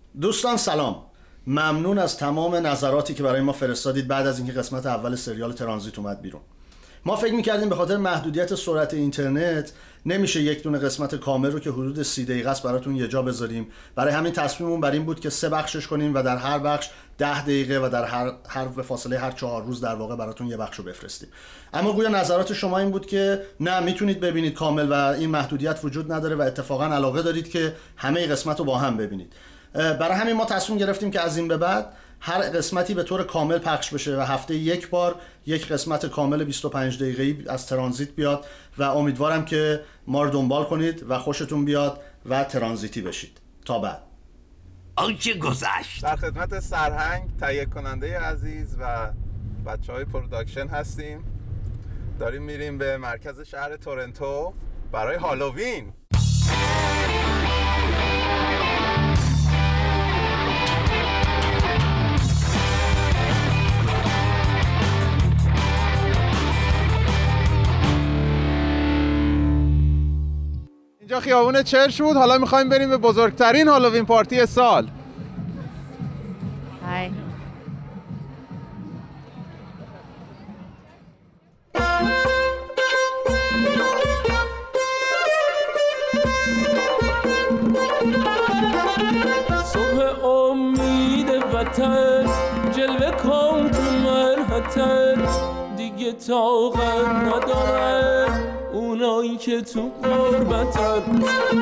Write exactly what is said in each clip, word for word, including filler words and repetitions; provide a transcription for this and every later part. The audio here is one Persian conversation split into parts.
دوستان سلام، ممنون از تمام نظراتی که برای ما فرستادید بعد از اینکه قسمت اول سریال ترانزیت اومد بیرون. ما فکر می‌کردیم به خاطر محدودیت سرعت اینترنت نمیشه یک دونه قسمت کامل رو که حدود سی دقیقه است براتون یه جا بذاریم. برای همین تصمیممون بر این بود که سه بخشش کنیم و در هر بخش ده دقیقه و در هر هر به فاصله هر چهار روز در واقع براتون یه بخش رو بفرستیم. اما گویا نظرات شما این بود که نه، میتونید ببینید کامل و این محدودیت وجود نداره و اتفاقا علاقه دارید که همه قسمت رو با هم ببینید. برای همین ما تصمیم گرفتیم که از این به بعد هر قسمتی به طور کامل پخش بشه و هفته یک بار یک قسمت کامل بیست و پنج دقیقه‌ای از ترانزیت بیاد و امیدوارم که ما رو دنبال کنید و خوشتون بیاد و ترانزیتی بشید. تا بعد. آنچه گذشت. در خدمت سرهنگ تهیه کننده عزیز و بچهای پروداکشن هستیم. داریم میریم به مرکز شهر تورنتو برای هالووین. اینجا خیابون چرچ بود. حالا میخوایم بریم به بزرگترین هالووین پارتی سال. های. صبح امید وطن جلوه کن تو منحتن، دیگه طاقت ندارن اونایی که تو غربتن.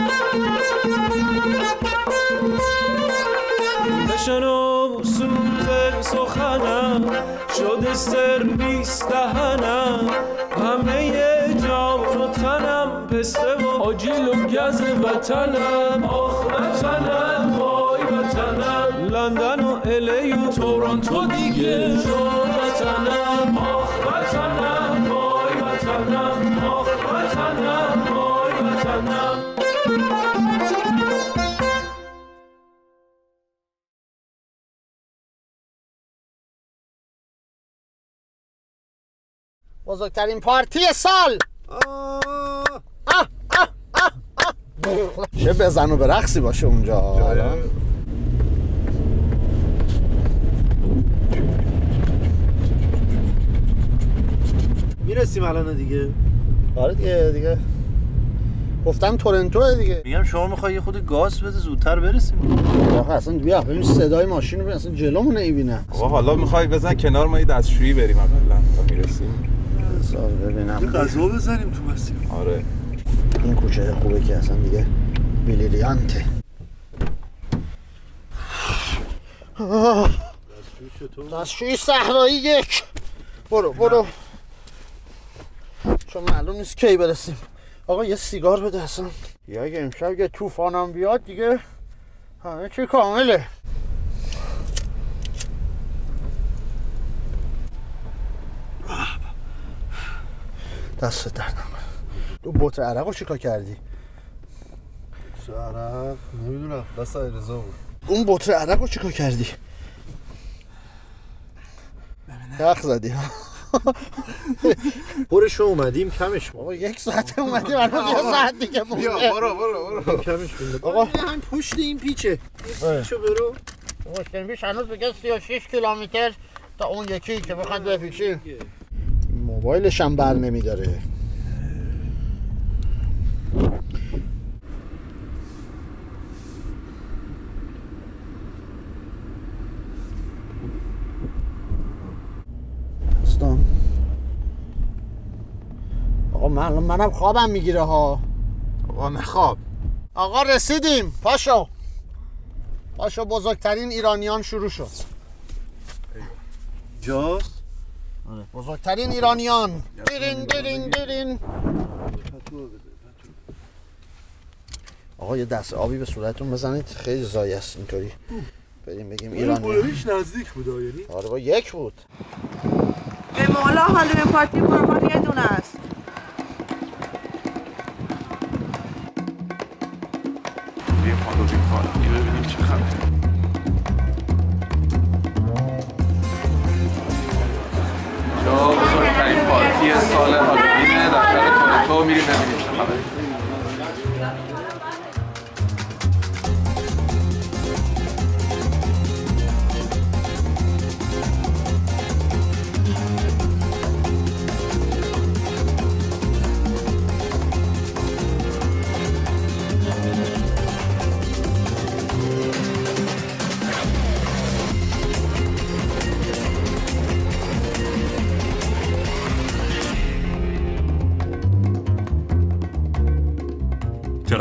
بشنو سوز سخنم شده سرویس دهنم، همه جان و تنم پسته و آجیل و گز وطنم. آخ وطنم وای وطنم، لندن و الی و تورنتو دیگه شد وطنم. آخ وطنم وای وطنم، آخ وطنم وای وطنم. بزرگترین پارتی سال. آه آه آه آه. چه بزن و برقصی باشه اونجا. میرسیم الان دیگه. آره دیگه دیگه گفتم تورنتو دیگه. میگم شما میخوای یه خود گاز بده زودتر برسیم. آخه اصلا بیا ببین صدای ماشین رو ببین، اصلا جلومون نمیبینه. آقا حالا میخوای بزن کنار، ما یه دستشویی بریم اصلا تا میرسیم. بذار ببینم. یه غذا بزنیم تو مسیر. آره. این کوچه خوبه که اصلا دیگه بریلیانته. دستشویی صحرایی یک. برو برو. چون معلوم نیست کی برسیم. آقا یه سیگار بده اصلا. یا اگه امشب یه طوفانم بیاد دیگه همه چی کامله. دست درد نکنه. تو بطر عرق رو چیکار کردی؟ بطر عرق؟ نمیدونم، دست علیرضا بود. اون بطر عرق رو چیکار کردی؟ یخ زدی ها. پرشو اومدیم کمش. بابا یک ساعت اومدیم الان یه ساعت دیگه مونده. بیا برو برو برو. کمش مونده. آقا هم پشت این پیچه. پیچو برو. مشکل پیش هنوز بگه سی و شش کیلومتر تا اون یکی که بخواد بپیچیم. موبایلش هم بر نمیداره. استان آقا من منم خوابم میگیره ها. آقا نخواب. آقا رسیدیم. پاشو پاشو. بزرگترین ایرانیان شروع شد. جاست؟ آره بزرگترین ایرانیان. دیرین دیرین دیرین. آقا یه دست آبی به صورتتون بزنید، خیلی زایه است اینطوری بریم بگیم ایرانی. بولویش نزدیک بود یعنی؟ آره با یک بود. به مولا هالووین پارتی قربان یه دونه است. بریم هالووین پارتی ببینیم چه خبره. جا بزرگترین پارتی سال هالووینه در شهر تورنتو. میریم ببینیم چه خبره.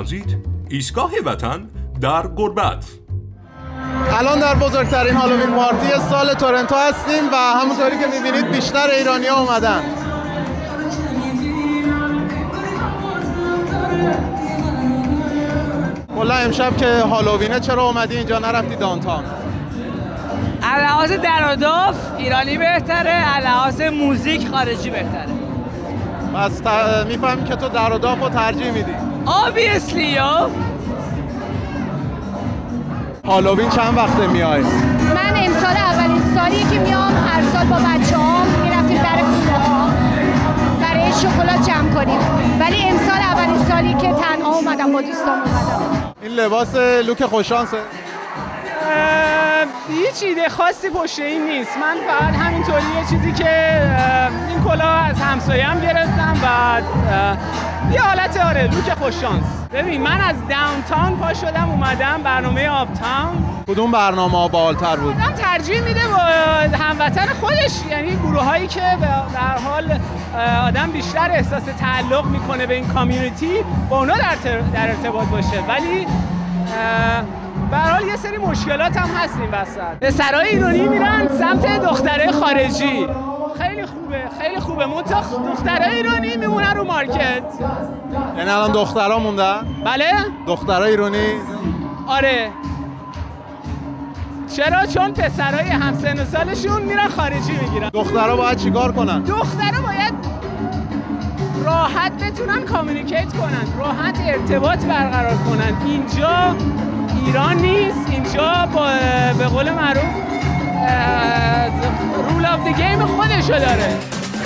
ترانزیت ایستگاه وطن در غربت. الان در بزرگترین هالووین پارتی سال تورنتو هستیم و همونطوری که می‌بینید بیشتر ایرانی‌ها اومدن. کلا امشب که هالووینه چرا اومدی اینجا نرفتی دانتان؟ لحاظ در و داف ایرانی بهتره، لحاظ موزیک خارجی بهتره. پس ت... میفهمی که تو در و داف رو ترجیح میدی؟ obviously یا هالووین چند وقته میای؟ من امسال اولین سالیه که میام، هر سال با بچه ها میرفتیم در کوله ها برای شکلات جمع کنیم، ولی امسال اولین سالی که تنها اومدم، با دوستام اومدم. این لباس لوک خوششانسه؟ هیچ ایده خاصی پشت این نیست، من فقط همینطوری یه چیزی که این کلاه از همسایم گرفتم و یه حالت آره لوک خوششانس. ببین من از داونتاون پا شدم اومدم برنامه آپ تاون. کدوم برنامه بالتر بود؟ من ترجیح میده با هموطن خودش، یعنی گروه هایی که به هر حال آدم بیشتر احساس تعلق میکنه به این کامیونیتی با اونا در, در ارتباط باشه، ولی به هر حال یه سری مشکلات هم هست این وسط. پسرای ایرانی میرن سمت دخترای خارجی، خیلی خوبه خیلی خوبه، منتها دخترای ایرانی میمونن رو مارکت. یعنی الان دخترها موندن؟ بله دخترای ایرانی؟ آره. چرا؟ چون پسرای همسن و سالشون میرن خارجی میگیرن. دخترها باید چیکار کنن؟ دخترها باید راحت بتونن کامیونیکیت کنن، راحت ارتباط برقرار کنن. اینجا ایران نیست، اینجا با به قول معروف رول آف دی گیم خودشو داره.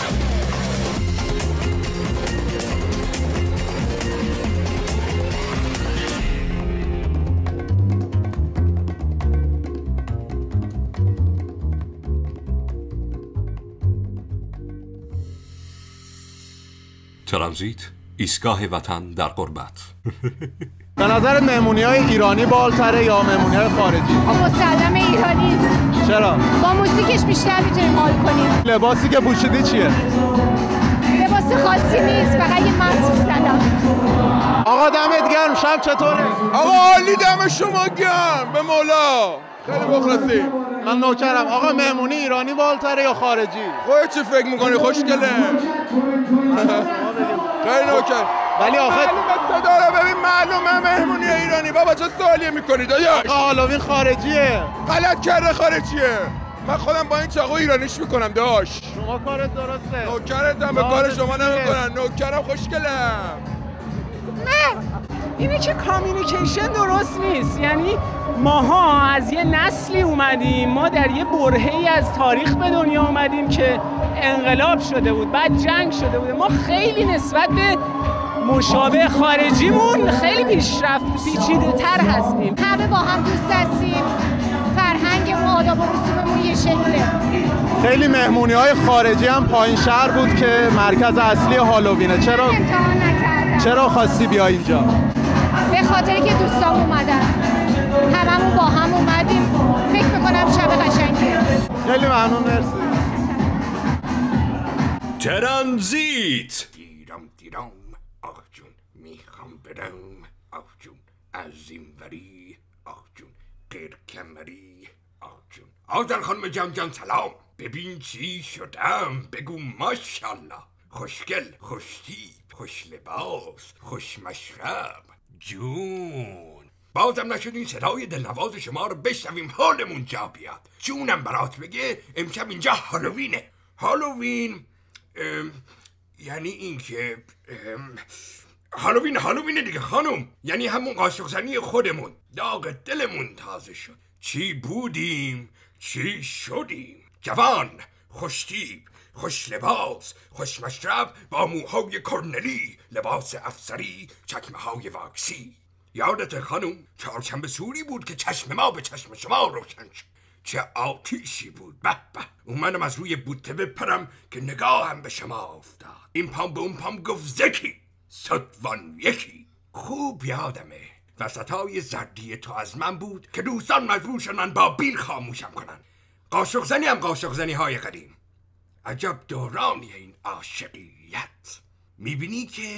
ترانزیت ایستگاه وطن در غربت. به نظر مهمونی‌های ایرانی بالتره یا مهمونی‌های خارجی؟ مسلم ایرانی. چرا؟ با موزیکش بیشتر میتونیم حال کنیم. لباسی که پوشیدی چیه؟ لباس خاصی نیست، فقط یه ماسک زدم. آقا دمت گرم، شب چطوره؟ آقا عالی، دم شما گرم، به مولا خیلی مخلصی. من نوکرم. آقا مهمونی ایرانی بالتره یا خارجی؟ خودت چی فکر میکنی؟ خوشگله. خیلی نوکر. ولی آخه معلومه صدا رو ببین، معلومه مهمونی ایرانی. بابا چه سوالیه میکنی داداش؟ آقا هالووین خارجیه. غلط کرده خارجیه. من خودم با این چاقو ایرانیش میکنم داش. شما کارت درسته. نوکرتم، به کار شما نمیکنن. نوکرم خوشگلم. نه اینه که کامیونیکیشن درست نیست. یعنی ماها از یه نسلی اومدیم، ما در یه برهه‌ای از تاریخ به دنیا اومدیم که انقلاب شده بود، بعد جنگ شده بود. ما خیلی نسبت به مشابه خارجیمون خیلی پیشرفت پیچیده تر هستیم. همه با هم دوست هستیم، فرهنگ و آداب و رسوممون یه شکله. خیلی مهمونی‌های خارجی هم پایین شهر بود که مرکز اصلی هالووینه. چرا امتحان نکردم. چرا خواستی بیا اینجا؟ به خاطر که دوستام اومدن، هممون با هم اومدیم. فکر میکنم شب قشنگیه. خیلی ممنون، مرسی. ترانزیت. دیرم دیرم آخ جون میخوام برم، آخ جون از این وری، آخ جون غیر کمری، آخ جون. آذر خانم جان جان سلام، ببین چی شدم، بگو ماشاءالله. خوشگل، خوشتیپ، خوش لباس، خوش مشرب. جون بازم نشدین صدای دلنواز شما رو بشنویم حالمون جا بیاد. جونم برات بگه امشب اینجا هالووینه. هالووین یعنی این که هالووین هالووینه دیگه خانم، یعنی همون قاشق زنی خودمون. داغ دلمون تازه شد. چی بودیم چی شدیم. جوان، خوشتیپ، خوش لباس، خوش مشرب، با موهای کرنلی، لباس افسری، چکمه های واکسی. یادت خانم چهارشنبه سوری بود که چشم ما به چشم شما روشن شد. چه آتیشی بود. به به، اومدم از روی بوته بپرم که نگاهم به شما افتاد. این پام به اون پام گفت زکی، صدوان یکی. خوب یادمه وسطای زردی تو از من بود که دوستان مجبور شدن با بیل خاموشم کنن. قاشق زنی هم قاشق زنی های قدیم. عجب دورانی این عاشقیت. میبینی که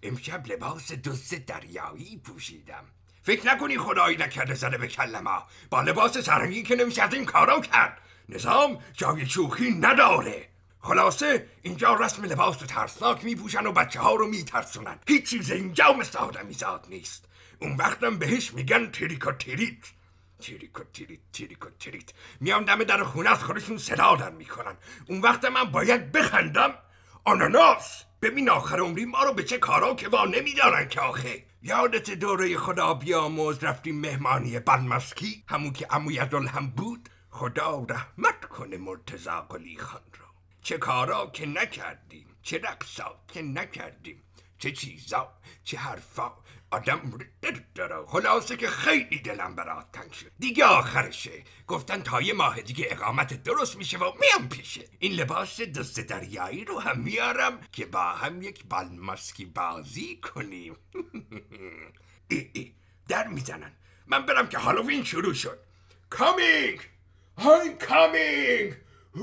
امشب لباس دزد دریایی پوشیدم. فکر نکنی خدایی نکرده زده به کلما. با لباس سرنگی که نمیشه از این کارا کرد. نظام جای شوخی نداره. خلاصه اینجا رسم لباس و ترسناک میپوشن و بچه ها رو میترسونن. هیچ چیز اینجا مثل آدمیزاد نیست. اون وقتم بهش میگن تریکو تریت. تریکو تریت تریکو تریت. میان دم در خونه از خودشون صدا در میکنن. اون وقت من باید بخندم. آناناس ببین آخر عمری ما رو به چه کارا که وا نمیدارن که آخه. یادت دوره خدا بیامرز رفتیم مهمانی بنمسکی، همون که عمو یزدالهم بود؟ خدا رحمت کنه مرتضی قلی خان رو. چه کارا که نکردیم، چه رقصا که نکردیم، چه چیزا، چه حرفا. آدم دل داره. خلاصه که خیلی دلم برات تنگ شد. دیگه آخرشه. گفتن تا یه ماه دیگه اقامت درست میشه و میام پیشه. این لباس دست دریایی رو هم میارم که با هم یک بالماسکی بازی کنیم. ای ای در میزنن. من برم که هالووین شروع شد. Coming! I'm coming!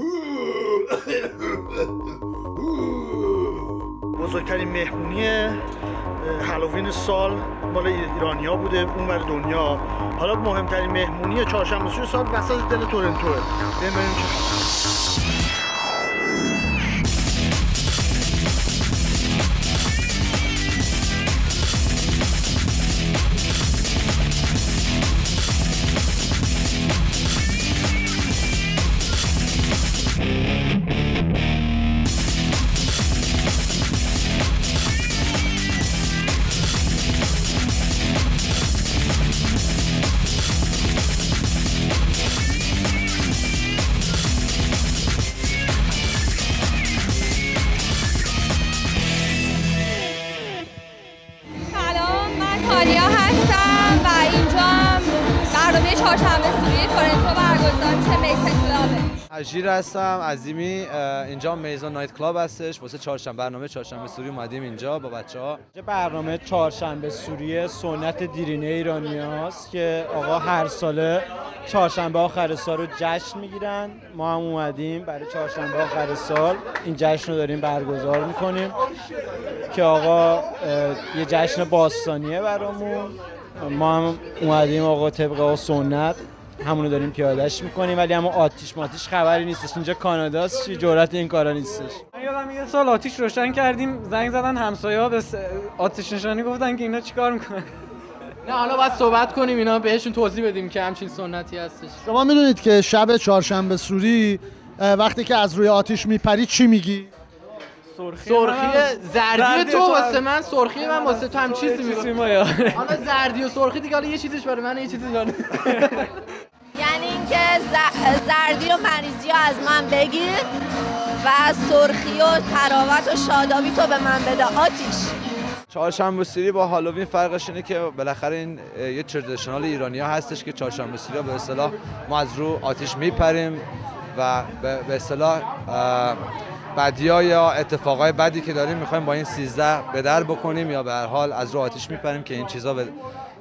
بزرگترین مهمونی هالووین سال مال ایرانیا بوده اونور دنیا. حالا مهمترین مهمونی چهارشنبه سوری سال وسط دل تورنتوه. بریم بریم چه اجیر هستم عظیمی. اینجا میزان نایت کلاب هستش واسه چهارشنبه، برنامه چهارشنبه سوری اومدیم اینجا با بچه‌ها. برنامه چهارشنبه سوری سنت دیرینه ایرانیاست که آقا هر ساله چهارشنبه آخر سال رو جشن میگیرن. ما هم اومدیم برای چهارشنبه آخر سال این جشن رو داریم برگزار میکنیم که آقا یه جشن باستانیه برامون. ما هم اومدیم آقا طبق سنت همونو داریم پیاده‌اش میکنیم، ولی اما آتیش ماتیش خبری نیستش. اینجا کاناداست، چی جرأت این کارا نیستش. من یادم یه سال آتیش روشن کردیم، زنگ زدن همسایه‌ها به آتیش نشانی گفتن که اینا چیکار میکنن. نه حالا باید صحبت کنیم اینا بهشون توضیح بدیم که همچین سنتی هستش. شما میدونید که شب چهارشنبه سوری وقتی که از روی آتیش میپری چی میگی؟ سرخی, سرخی زردی تو واسه من، سرخی من واسه تو هم چیزی میگم. حالا زردی و سرخی دیگه حالا یه چیزش برای من یه چیزی برای یعنی اینکه زردی و مریضی رو از من بگیر و سرخی و تراوت و شادابی تو به من بده. آتیش چهارشنبه سوری با هالووین فرقش اینه که بالاخره این یه تردیشنال ایرانی‌ها هستش که چهارشنبه سوری به اصطلاح ما از رو آتیش میپریم و به اصطلاح بدی‌ها یا اتفاقای بدی که داریم می‌خوایم با این سیزده به در بکنیم یا به هر حال از رو آتیش میپریم که این چیزا به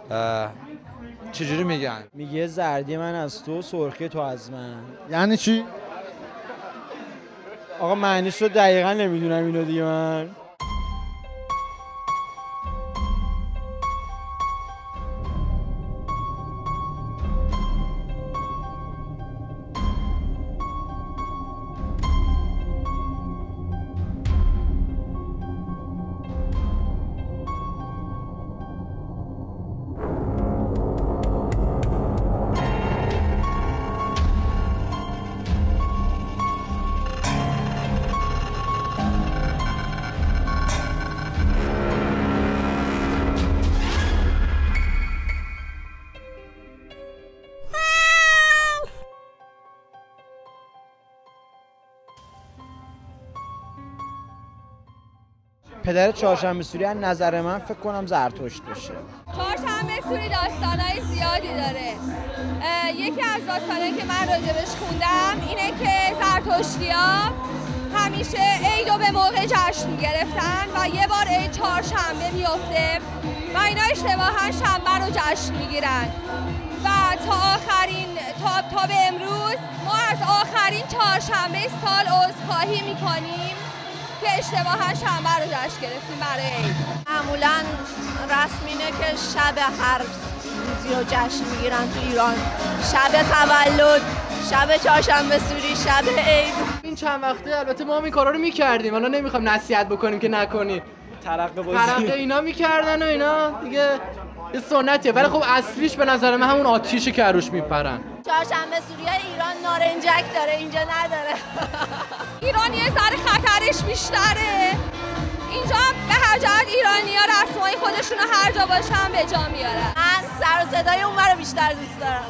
چجوری میگن؟ میگه زردی من از تو، سرخی تو از من. یعنی چی؟ آقا معنیش رو دقیقا نمیدونم اینو دیگه من. پدر چهارشنبه سوری از نظر من فکر کنم زرتشت باشه. چهارشنبه سوری داستانای زیادی داره. یکی از داستانایی که من راجبش خوندم اینه که زرتشتی‌ها همیشه عیدو به موقع جشن می‌گرفتن و یه بار عید چهارشنبه میفته و اینا اشتباهاً شنبه رو جشن میگیرن و تا آخرین تا, تا به امروز ما از آخرین چهارشنبه سال عذرخواهی میکنیم که اشتباها شنبه رو جشن گرفتیم برای عید. معمولا رسم اینه که شب هر روزی رو جشن میگیرن تو ایران. شب تولد، شب چهارشنبه سوری، شب عید. این چند وقته البته ما هم این کارا رو میکردیم، حالا نمیخوام نصیحت بکنیم که نکنی. ترقه بازی ترقه اینا میکردن و اینا دیگه یه سنتیه، ولی خب اصلیش به نظر من همون آتیشه که روش میپرن. چهارشنبه سوری ایران نارنجک داره، اینجا نداره. ایران یه ذره خطرش بیشتره. اینجا به هر جهت ایرانی‌ها رسمای خودشون رو هر جا باشن به جا میارن. من سر و صدای اون رو بیشتر دوست دارم.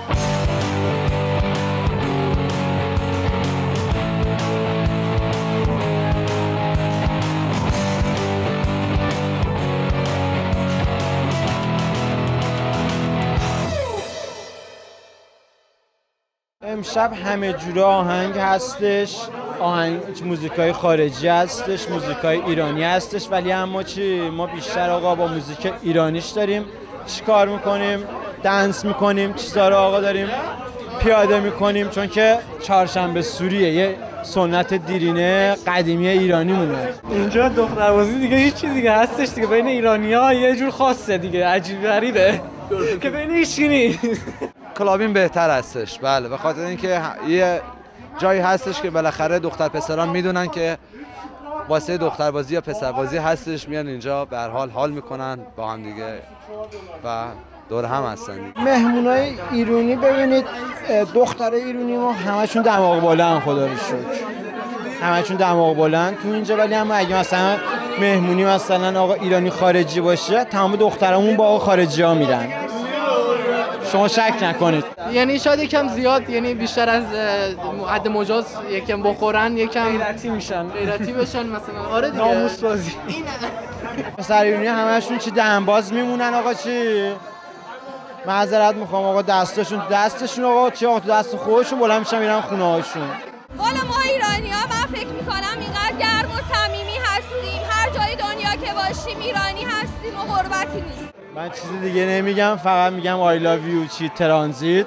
امشب همه جوره آهنگ هستش، آهنگ موزیکای خارجی هستش، موزیکای ایرانی هستش، ولی اما چی ما بیشتر آقا با موزیک ایرانیش داریم چیکار میکنیم، دنس میکنیم، چیزا رو آقا داریم پیاده میکنیم، چون که چهارشنبه سوریه یه سنت دیرینه قدیمی ایرانی مونه. اینجا دختربازی دیگه هیچ چیز دیگه هستش دیگه، بین ایرانی‌ها یه جور خاصه دیگه، عجیب غریبه که بین هیچ کی نیست. کلابین بهتر هستش، بله، به خاطر اینکه یه جایی هستش که بالاخره دختر پسران میدونن که واسه دختربازی یا پسربازی هستش، میان اینجا به هر حال حال میکنن با هم دیگه و دور هم هستن. مهمونای ایرانی ببینید، دختر ایرانی ما همشون دماغ بلند، خدا رو شکر همشون دماغ بلند تو اینجا، ولی اما اگه مثلا مهمونی مثلا آقا ایرانی خارجی باشه تمام دخترامون با آقا خارجی ها میرن، شما شک نکنید. یعنی شاید یکم زیاد، یعنی بیشتر از حد مجاز یکم بخورن، یکم غیرتی میشن، غیرتی بشن مثلا. آره دیگه ناموس بازی. پسر ایرانی همشون چی دهنباز میمونن آقا، چی معذرت میخوام آقا، دستشون تو دستشون آقا، چی آقا تو دست خودشون بلند میشن میرن خونه هاشون. والا ما ایرانی‌ها من فکر میکنم اینقدر گرم و صمیمی هستیم، هر جای دنیا که باشیم ایرانی هستیم و غربتی نیست. من چیزی دیگه نمیگم، فقط میگم آی لاو یو چی ترانزیت.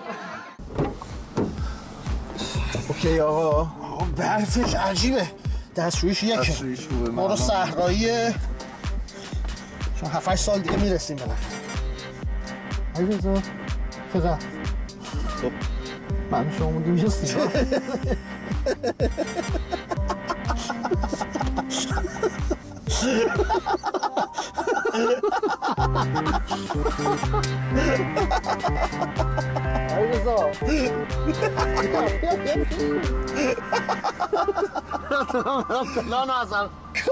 اوکی آقا. آقا برفش عجیبه، دستشویش یکه، ما رو صحراییه، چون هفت هشت سال دیگه میرسیم بالاخره. ای رضا چقدر؟ خب من شما موندی میرسیم. ای رضا فلان ازم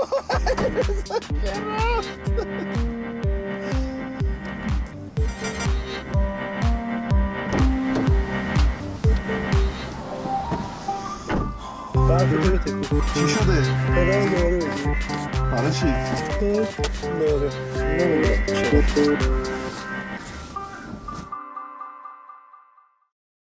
چی شده؟ برای داره برای چی؟ داره نمیده چرا؟